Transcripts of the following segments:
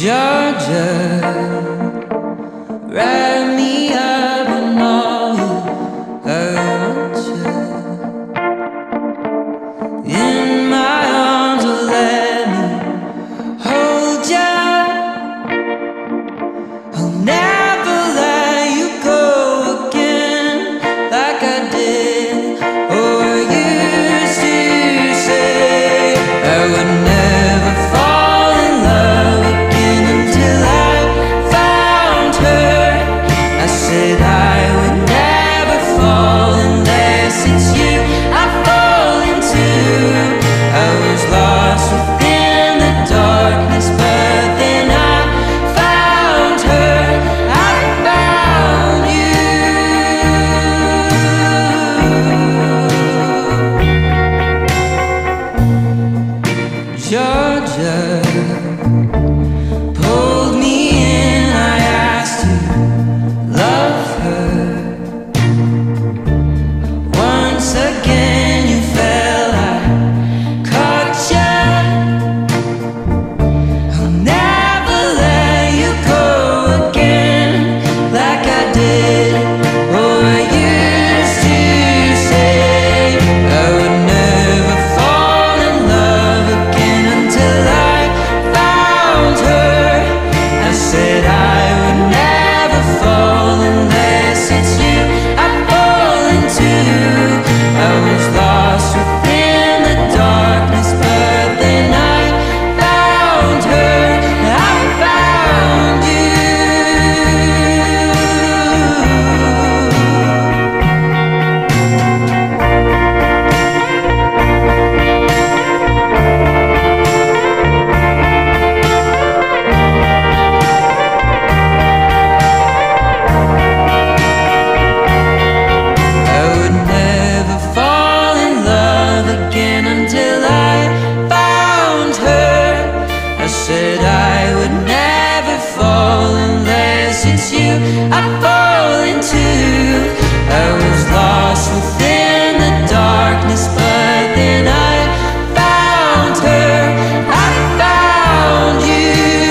Georgia, wrap me up in all you want you. In my arms, will let me hold you. I'll never let you go again like I did. Oh, I used to say I would never fall in love again until I found her. I said I would never fall unless it's you I fall into. I was lost within the darkness, but then I found her. I found you. Georgia pulled me in, I asked to love her. Once again you fell, I caught ya. I'll never let you go again like I did. Oh, I used to say I would never fall in love again until I found her. I said I would never fall unless it's you I fall into. I was lost within the darkness, but then I found her. I found you. I would never fall in love again until I found her. I said I would never fall unless it's you I fall into. I was lost within the darkness, but then I found her. I found you.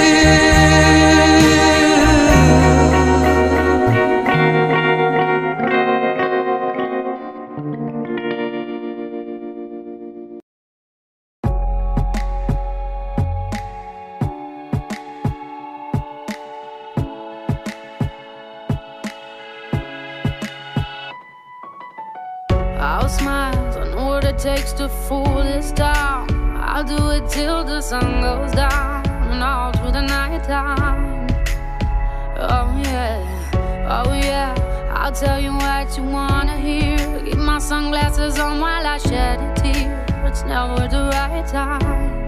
I'll smile, I know what it takes to fool this town. I'll do it till the sun goes down and all through the night time. Oh yeah, I'll tell you what you wanna hear. Keep my sunglasses on while I shed a tear. It's never the right time.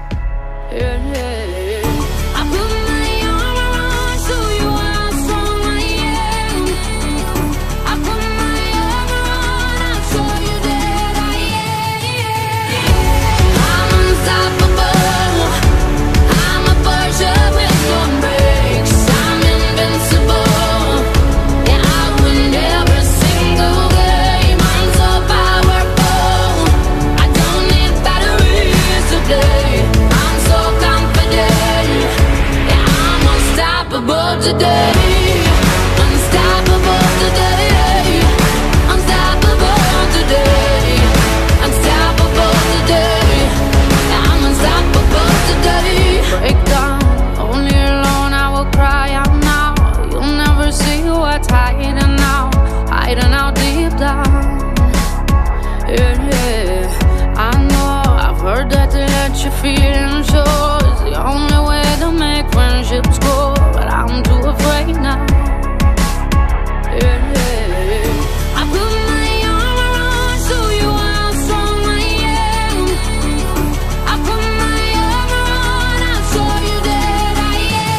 Yeah. I put my arm around, show you how strong I am. I put my arm around, I'll show you that I am. I'm unstoppable. I'm a Porsche with no brakes. I'm invincible. Yeah, I win every single game. I'm so powerful. I don't need batteries today. I'm so confident. Yeah, I'm unstoppable today. Unstoppable today. Unstoppable today. Unstoppable today. Yeah, I'm unstoppable today. Break down, only alone I will cry out now. You'll never see what's hiding out deep down. Yeah, I know, I've heard that to let you feel and show is the only way to make friendships grow, but I'm too afraid now. Yeah, I put my arm around, show you how strong I am. I put my arm around, I'll show you that I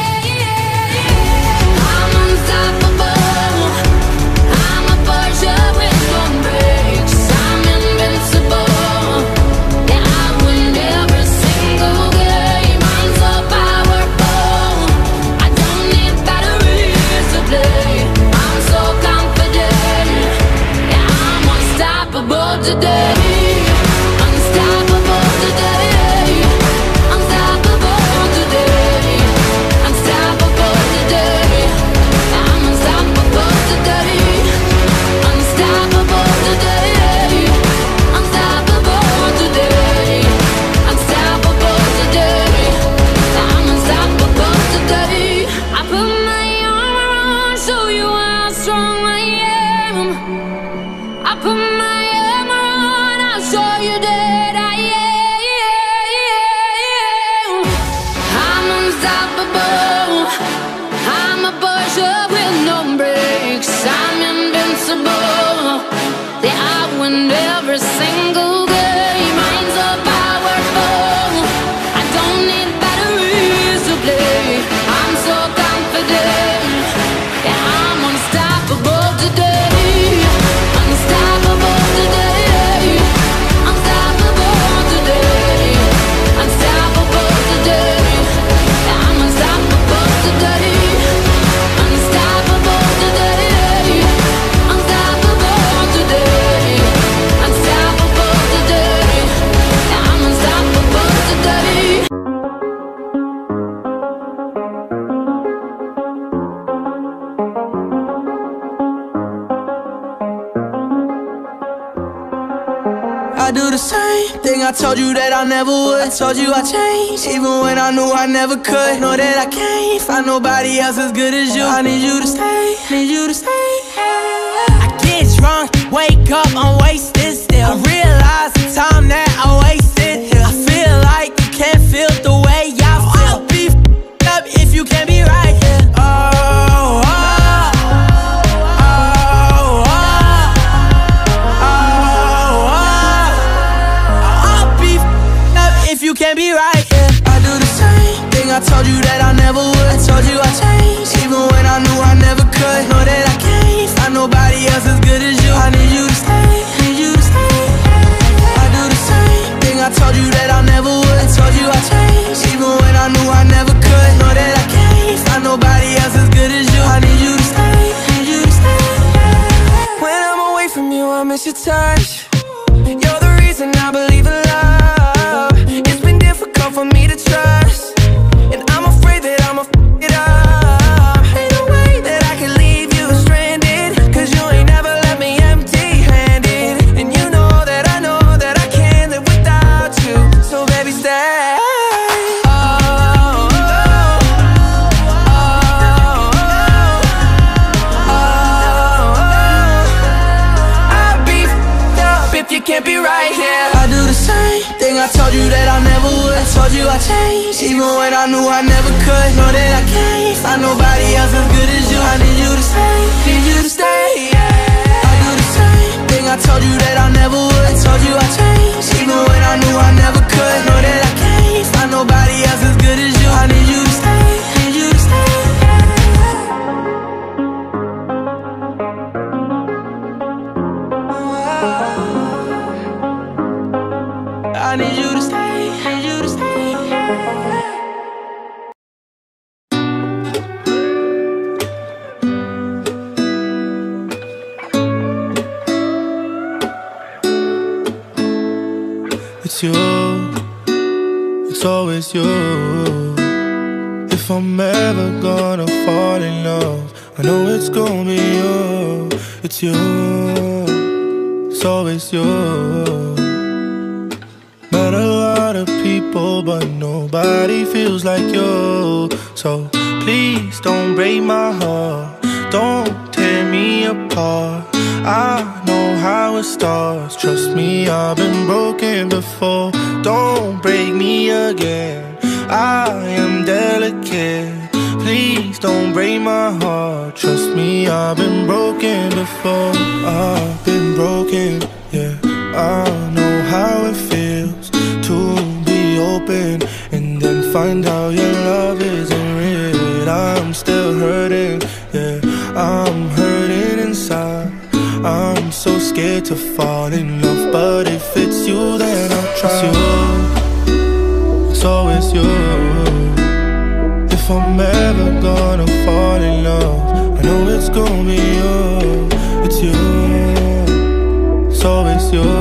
am. I'm unstoppable. I'm a Porsche with no brakes. I'm invincible. Yeah, I win every single game. I'm so powerful. I don't need batteries to play. I'm so confident. Yeah, I'm unstoppable today. Unstoppable today. Unstoppable today. show you how strong I am. I put my armor on, I'll show you that I am. I'm unstoppable. I'm a Porsche with no brakes. I'm invincible. Yeah, I win every single game. I'm so powerful. I don't need batteries to play. I'm so confident. Yeah, I'm unstoppable today. Unstoppable today. Unstoppable today. Unstoppable today. Yeah, I'm unstoppable today. Unstoppable today. Unstoppable today. Unstoppable today. Yeah, I'm unstoppable today. I do the same thing I told you that I never would. I told you I changed, even when I knew I never could. Know that I can't find nobody else as good as you. I need you to stay, need you to stay. I get drunk, wake up, I'm wasted still. I realize the time that I wasted here. I feel like you can't feel the way I feel. I'll be f***ed up if you can't be right here. You can't be right, yeah. I do the same thing I told you that I never would. I told you I changed, even when I knew I never could. Know that I can't find nobody else as good as you. I need you to stay, need you to stay. I do the same thing I told you that I never would. I told you I changed, even when I knew I never could. Know that I can't find nobody else as good as you. I need you to stay, need you to stay. When I'm away from you, I miss your touch. You're the reason I believe in love. For me to trust, and I'm afraid that I'ma f*** it up. Ain't no way that I can leave you stranded, cause you ain't never left me empty-handed. And you know that I can't live without you. So baby, stay. I'll be f***ed up if you can't be right here. I do the same thing I told you that I never would. I told you I changed, even when I knew I never could. Know that I can't find nobody else as good as you. I need you to stay, need you to stay, yeah. I do the same thing I told you that I never would. I told you I changed, even when I knew I never could. Know that I can't find nobody else as good as you. I need you to stay, need you to stay, yeah. I need you to stay, need you to stay. It's you, it's always you. If I'm ever gonna fall in love, I know it's gonna be you. It's you, it's always you. Met a lot of people, but nobody feels like you. So please don't break my heart, don't tear me apart. I know how it starts, trust me, I've been broken before. Don't break me again, I am delicate. Please don't break my heart, trust me, I've been broken before. I've been broken, yeah. I know how it feels to be open and then find out your love isn't real. I'm still hurting, yeah, I'm hurting inside. I'm so scared to fall in love, but if it's you, then I'll try. It's you, it's always you. If I'm ever gonna fall in love, I know it's gonna be you. It's you, it's always you.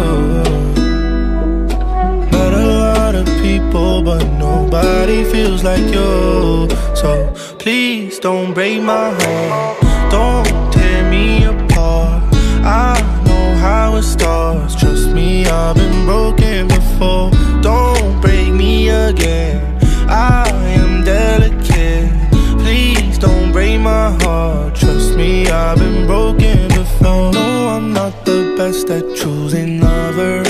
Met a lot of people, but nobody feels like you. So please don't break my heart, don't tear me apart. I know how it starts, trust me, I've been broken before. Don't break me again, I am delicate. Please don't break my heart, trust me. best at choosing lovers.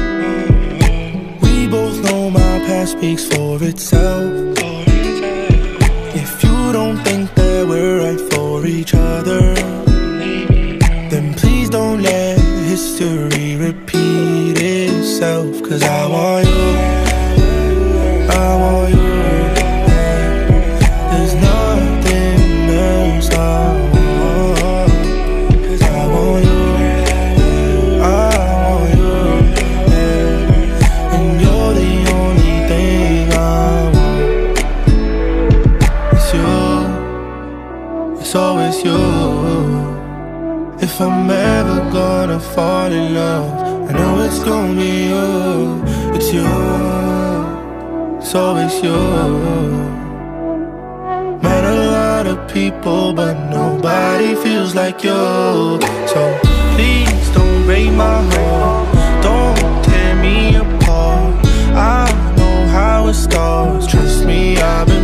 We both know my past speaks for itself. If you don't think that we're right for each other, then please don't let history repeat itself. 'Cause I want you, I want you. There's nothing else I want. 'Cause I want you, I want you. And you're the only thing I want. It's you, it's always you. If I'm ever gonna fall in love, I know it's gonna be you. It's you, it's always you. Met a lot of people, but nobody feels like you. So please don't break my heart, don't tear me apart. I know how it starts, trust me, I've been